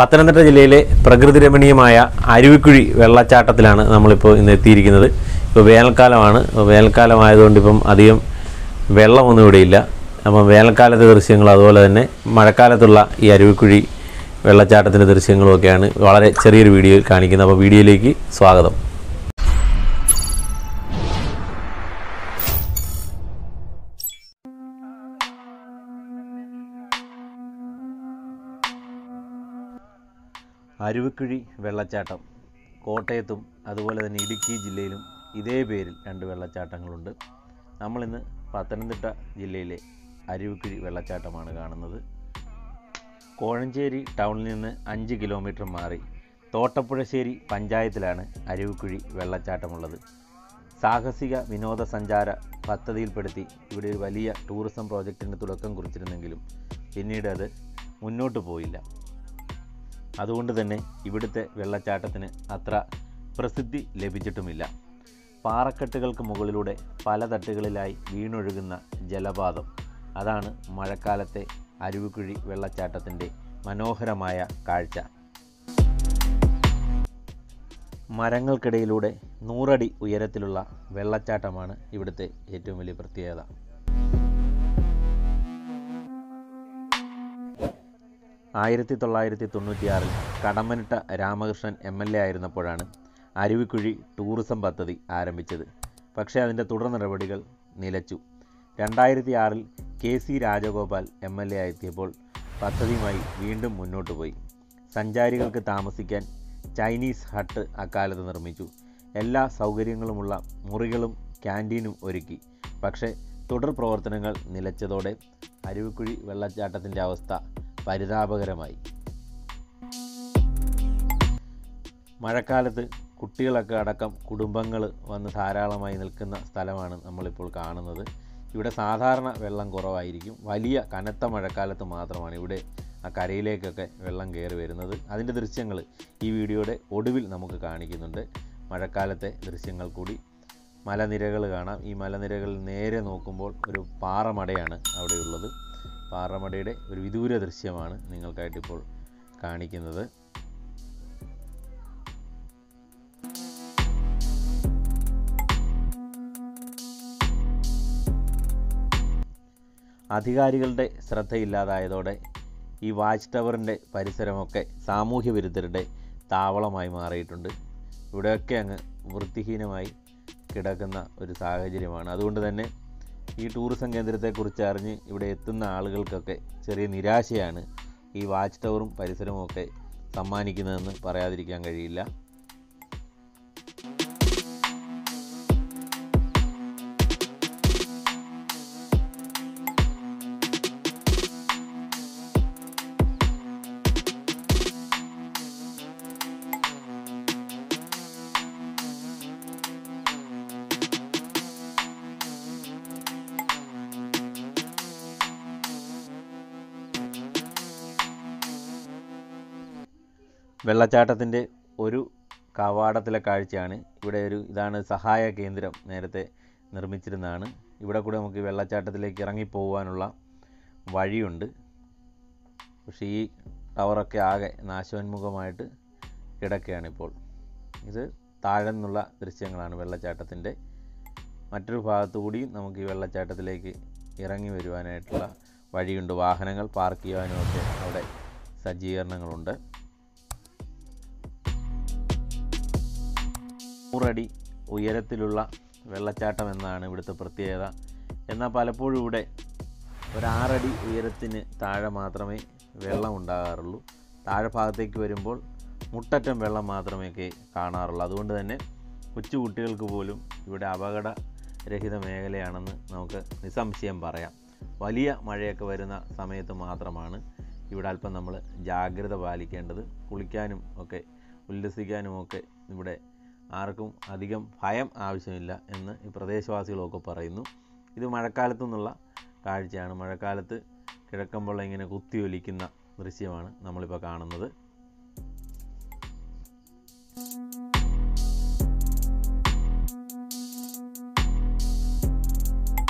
പത്തനംതിട്ട ജില്ലയിലെ പ്രകൃതി രമണീയമായ അരുവിക്കുഴി വെള്ളച്ചാട്ടത്തിലാണ് നമ്മളിപ്പോൾ ഇന്ന് എത്തിയിരിക്കുന്നത്. ഇപ്പോൾ വേനൽക്കാലമാണ്. വേനൽക്കാലമായതുകൊണ്ട് ഇപ്പം അധികം വെള്ളമൊന്നും ഇവിടെയില്ല. അപ്പം വേനൽക്കാലത്തെ ദൃശ്യങ്ങൾ അതുപോലെ തന്നെ മഴക്കാലത്തുള്ള ഈ അരുവിക്കുഴി വെള്ളച്ചാട്ടത്തിൻ്റെ ദൃശ്യങ്ങളുമൊക്കെയാണ് വളരെ ചെറിയൊരു വീഡിയോയിൽ കാണിക്കുന്നത്. അപ്പോൾ വീഡിയോയിലേക്ക് സ്വാഗതം. അരുവിക്കുഴി വെള്ളച്ചാട്ടം കോട്ടയത്തും അതുപോലെ തന്നെ ഇടുക്കി ജില്ലയിലും ഇതേ പേരിൽ രണ്ട് വെള്ളച്ചാട്ടങ്ങളുണ്ട്. നമ്മളിന്ന് പത്തനംതിട്ട ജില്ലയിലെ അരുവിക്കുഴി വെള്ളച്ചാട്ടമാണ് കാണുന്നത്. കോഴഞ്ചേരി ടൗണിൽ നിന്ന് 5 കിലോമീറ്റർ മാറി തോട്ടപ്പുഴശ്ശേരി പഞ്ചായത്തിലാണ് അരുവിക്കുഴി വെള്ളച്ചാട്ടമുള്ളത്. സാഹസിക വിനോദസഞ്ചാര പദ്ധതിയിൽപ്പെടുത്തി ഇവിടെ ഒരു വലിയ ടൂറിസം പ്രോജക്റ്റിന് തുടക്കം കുറിച്ചിരുന്നെങ്കിലും പിന്നീട് അത് മുന്നോട്ട് പോയില്ല. അതുകൊണ്ട് തന്നെ ഇവിടുത്തെ വെള്ളച്ചാട്ടത്തിന് അത്ര പ്രസിദ്ധി ലഭിച്ചിട്ടുമില്ല. പാറക്കെട്ടുകൾക്ക് മുകളിലൂടെ പല തട്ടുകളിലായി വീണൊഴുകുന്ന ജലപാതം, അതാണ് മഴക്കാലത്തെ അരുവിക്കുഴി വെള്ളച്ചാട്ടത്തിൻ്റെ മനോഹരമായ കാഴ്ച. മരങ്ങൾക്കിടയിലൂടെ 100 അടി ഉയരത്തിലുള്ള വെള്ളച്ചാട്ടമാണ് ഇവിടുത്തെ ഏറ്റവും വലിയ പ്രത്യേകത. ആയിരത്തി 1996 കടമ്മനിട്ട രാമകൃഷ്ണൻ MLA ആയിരുന്നപ്പോഴാണ് അരുവിക്കുഴി ടൂറിസം പദ്ധതി ആരംഭിച്ചത്. പക്ഷേ അതിൻ്റെ തുടർ നടപടികൾ നിലച്ചു. 2006 KC രാജഗോപാൽ MLA ആയെത്തിയപ്പോൾ പദ്ധതിയുമായി വീണ്ടും മുന്നോട്ട് പോയി. സഞ്ചാരികൾക്ക് താമസിക്കാൻ ചൈനീസ് ഹട്ട് അക്കാലത്ത് നിർമ്മിച്ചു. എല്ലാ സൗകര്യങ്ങളുമുള്ള മുറികളും ക്യാൻറ്റീനും ഒരുക്കി. പക്ഷേ തുടർ പ്രവർത്തനങ്ങൾ നിലച്ചതോടെ അരുവിക്കുഴി വെള്ളച്ചാട്ടത്തിൻ്റെ അവസ്ഥ പരിതാപകരമായി. മഴക്കാലത്ത് കുട്ടികളൊക്കെ അടക്കം കുടുംബങ്ങൾ വന്ന് ധാരാളമായി നിൽക്കുന്ന സ്ഥലമാണ് നമ്മളിപ്പോൾ കാണുന്നത്. ഇവിടെ സാധാരണ വെള്ളം കുറവായിരിക്കും. വലിയ കനത്ത മഴക്കാലത്ത് മാത്രമാണ് ഇവിടെ ആ കരയിലേക്കൊക്കെ വെള്ളം കയറി വരുന്നത്. അതിൻ്റെ ദൃശ്യങ്ങൾ ഈ വീഡിയോയുടെ ഒടുവിൽ നമുക്ക് കാണിക്കുന്നുണ്ട്. മഴക്കാലത്തെ ദൃശ്യങ്ങൾ കൂടി. മലനിരകൾ കാണാം. ഈ മലനിരകളിൽ നേരെ നോക്കുമ്പോൾ ഒരു പാറമടയാണ് അവിടെയുള്ളത്. പാറമടയുടെ ഒരു വിദൂര ദൃശ്യമാണ് നിങ്ങൾക്കായിട്ടിപ്പോൾ കാണിക്കുന്നത്. അധികാരികളുടെ ശ്രദ്ധയില്ലാതായതോടെ ഈ വാച്ച് ടവറിൻ്റെ പരിസരമൊക്കെ സാമൂഹ്യ വിരുദ്ധരുടെ താവളമായി മാറിയിട്ടുണ്ട്. ഇവിടെയൊക്കെ അങ്ങ് വൃത്തിഹീനമായി കിടക്കുന്ന ഒരു സാഹചര്യമാണ്. അതുകൊണ്ട് തന്നെ ഈ ടൂറിസം കേന്ദ്രത്തെക്കുറിച്ച് അറിഞ്ഞ് ഇവിടെ എത്തുന്ന ആളുകൾക്കൊക്കെ ചെറിയ നിരാശയാണ് ഈ വാച്ച് ടവറും പരിസരവും ഒക്കെ സമ്മാനിക്കുന്നതെന്ന് പറയാതിരിക്കാൻ കഴിയില്ല. വെള്ളച്ചാട്ടത്തിൻ്റെ ഒരു കവാടത്തിലെ കാഴ്ചയാണ്. ഇവിടെ ഇതാണ് സഹായ കേന്ദ്രം നേരത്തെ നിർമ്മിച്ചിരുന്നതാണ്. ഇവിടെ കൂടെ നമുക്ക് ഈ വെള്ളച്ചാട്ടത്തിലേക്ക് ഇറങ്ങിപ്പോകാനുള്ള വഴിയുണ്ട്. പക്ഷേ ഈ ടവറൊക്കെ ആകെ നാശോന്മുഖമായിട്ട് കിടക്കുകയാണിപ്പോൾ. ഇത് താഴെ നിന്നുള്ള ദൃശ്യങ്ങളാണ് വെള്ളച്ചാട്ടത്തിൻ്റെ. മറ്റൊരു ഭാഗത്തു കൂടി നമുക്ക് ഈ വെള്ളച്ചാട്ടത്തിലേക്ക് ഇറങ്ങി വരുവാനായിട്ടുള്ള വഴിയുണ്ട്. വാഹനങ്ങൾ പാർക്ക് ചെയ്യാനുമൊക്കെ അവിടെ സജ്ജീകരണങ്ങളുണ്ട്. 100 അടി ഉയരത്തിലുള്ള വെള്ളച്ചാട്ടം എന്നാണ് ഇവിടുത്തെ പ്രത്യേകത. എന്നാൽ പലപ്പോഴും ഇവിടെ ഒരു 6 അടി ഉയരത്തിന് താഴെ മാത്രമേ വെള്ളം ഉണ്ടാകാറുള്ളൂ. താഴെ ഭാഗത്തേക്ക് വരുമ്പോൾ മുട്ടറ്റം വെള്ളം മാത്രമേ കാണാറുള്ളൂ. അതുകൊണ്ട് തന്നെ കൊച്ചു കുട്ടികൾക്ക് പോലും ഇവിടെ അപകടരഹിത മേഖലയാണെന്ന് നമുക്ക് നിസ്സംശയം പറയാം. വലിയ മഴയൊക്കെ വരുന്ന സമയത്ത് മാത്രമാണ് ഇവിടെ അല്പം നമ്മൾ ജാഗ്രത പാലിക്കേണ്ടത്. കുളിക്കാനും ഒക്കെ ഉല്ലസിക്കാനും ഒക്കെ ഇവിടെ ആർക്കും അധികം ഭയം ആവശ്യമില്ല എന്ന് ഈ പ്രദേശവാസികളൊക്കെ പറയുന്നു. ഇത് മഴക്കാലത്തു നിന്നുള്ള കാഴ്ചയാണ്. മഴക്കാലത്ത് കിഴക്കമ്പുള്ള ഇങ്ങനെ കുത്തിയൊലിക്കുന്ന ദൃശ്യമാണ് നമ്മളിപ്പോൾ കാണുന്നത്.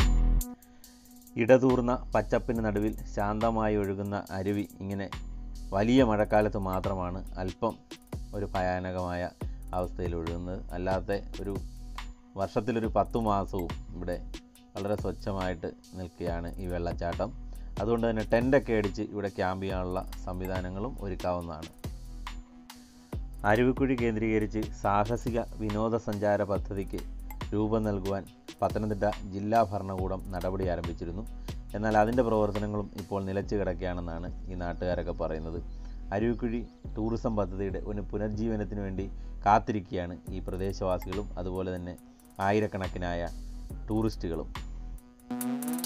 ഇടതൂർന്ന പച്ചപ്പിന് നടുവിൽ ശാന്തമായി ഒഴുകുന്ന അരുവി ഇങ്ങനെ വലിയ മഴക്കാലത്ത് മാത്രമാണ് അല്പം ഒരു ഭയാനകമായ അവസ്ഥയിൽ ഒഴുകുന്നത്. അല്ലാത്ത ഒരു വർഷത്തിലൊരു 10 മാസവും ഇവിടെ വളരെ സ്വച്ഛമായിട്ട് നിൽക്കുകയാണ് ഈ വെള്ളച്ചാട്ടം. അതുകൊണ്ട് തന്നെ ടെൻ്റൊക്കെ അടിച്ച് ഇവിടെ ക്യാമ്പ് ചെയ്യാനുള്ള സംവിധാനങ്ങളും ഒരുക്കാവുന്നതാണ്. അരുവിക്കുഴി കേന്ദ്രീകരിച്ച് സാഹസിക വിനോദസഞ്ചാര പദ്ധതിക്ക് രൂപം നൽകുവാൻ പത്തനംതിട്ട ജില്ലാ ഭരണകൂടം നടപടി ആരംഭിച്ചിരുന്നു. എന്നാൽ അതിൻ്റെ പ്രവർത്തനങ്ങളും ഇപ്പോൾ നിലച്ചു കിടക്കുകയാണെന്നാണ് ഈ നാട്ടുകാരൊക്കെ പറയുന്നത്. അരുവിക്കുഴി ടൂറിസം പദ്ധതിയുടെ ഒരു പുനർജീവനത്തിന് വേണ്ടി കാത്തിരിക്കുകയാണ് ഈ പ്രദേശവാസികളും അതുപോലെ തന്നെ ആയിരക്കണക്കിനായ ടൂറിസ്റ്റുകളും.